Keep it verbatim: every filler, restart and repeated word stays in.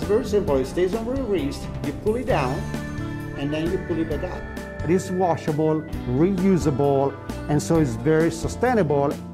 it's very simple. It stays on your wrist, you pull it down, and then you pull it back up. It is washable, reusable, and so it's very sustainable.